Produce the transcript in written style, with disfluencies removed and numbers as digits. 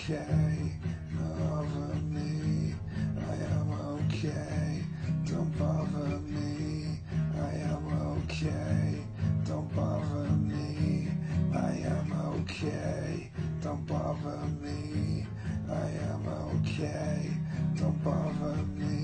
okay. Over me, I am okay. Don't bother me, I am okay. Don't bother me, I am okay. Don't bother me, I am okay. Don't bother me.